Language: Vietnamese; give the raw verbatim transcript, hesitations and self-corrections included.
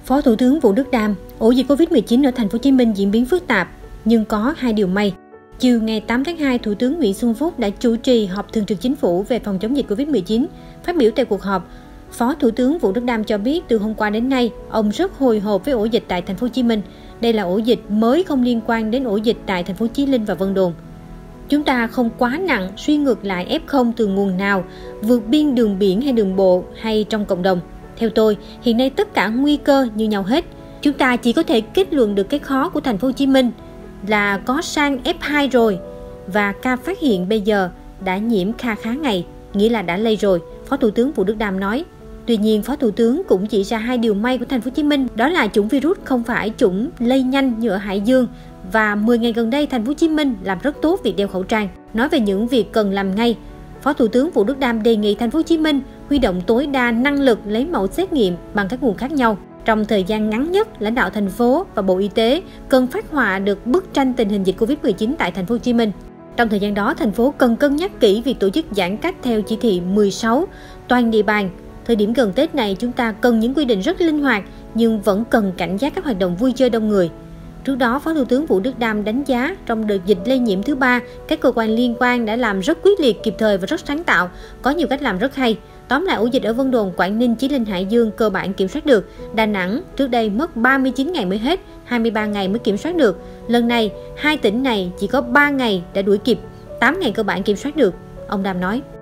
Phó Thủ tướng Vũ Đức Đam, ổ dịch Covid mười chín ở thành phố Hồ Chí Minh diễn biến phức tạp, nhưng có hai điều may. Chiều ngày tám tháng hai, Thủ tướng Nguyễn Xuân Phúc đã chủ trì họp thường trực chính phủ về phòng chống dịch Covid mười chín. Phát biểu tại cuộc họp, Phó Thủ tướng Vũ Đức Đam cho biết từ hôm qua đến nay, ông rất hồi hộp với ổ dịch tại thành phố Hồ Chí Minh. Đây là ổ dịch mới không liên quan đến ổ dịch tại thành phố Chí Linh và Vân Đồn. Chúng ta không quá nặng suy ngược lại ép không từ nguồn nào, vượt biên đường biển hay đường bộ hay trong cộng đồng. Theo tôi, hiện nay tất cả nguy cơ như nhau hết. Chúng ta chỉ có thể kết luận được cái khó của thành phố Hồ Chí Minh là có sang ép hai rồi và ca phát hiện bây giờ đã nhiễm kha khá ngày, nghĩa là đã lây rồi, Phó Thủ tướng Vũ Đức Đam nói. Tuy nhiên, Phó Thủ tướng cũng chỉ ra hai điều may của thành phố Hồ Chí Minh, đó là chủng virus không phải chủng lây nhanh như ở Hải Dương và mười ngày gần đây thành phố Hồ Chí Minh làm rất tốt việc đeo khẩu trang. Nói về những việc cần làm ngay, Phó Thủ tướng Vũ Đức Đam đề nghị thành phố Hồ Chí Minh huy động tối đa năng lực lấy mẫu xét nghiệm bằng các nguồn khác nhau. Trong thời gian ngắn nhất, lãnh đạo thành phố và Bộ Y tế cần phác họa được bức tranh tình hình dịch Covid mười chín tại thành phố Hồ Chí Minh. Trong thời gian đó, thành phố cần cân nhắc kỹ việc tổ chức giãn cách theo chỉ thị mười sáu toàn địa bàn. Thời điểm gần Tết này, chúng ta cần những quy định rất linh hoạt nhưng vẫn cần cảnh giác các hoạt động vui chơi đông người. Trước đó, Phó Thủ tướng Vũ Đức Đam đánh giá trong đợt dịch lây nhiễm thứ ba, các cơ quan liên quan đã làm rất quyết liệt, kịp thời và rất sáng tạo, có nhiều cách làm rất hay. Tóm lại, ổ dịch ở Vân Đồn, Quảng Ninh, Chí Linh, Hải Dương cơ bản kiểm soát được. Đà Nẵng trước đây mất ba mươi chín ngày mới hết, hai mươi ba ngày mới kiểm soát được. Lần này, hai tỉnh này chỉ có ba ngày đã đuổi kịp, tám ngày cơ bản kiểm soát được, ông Đam nói.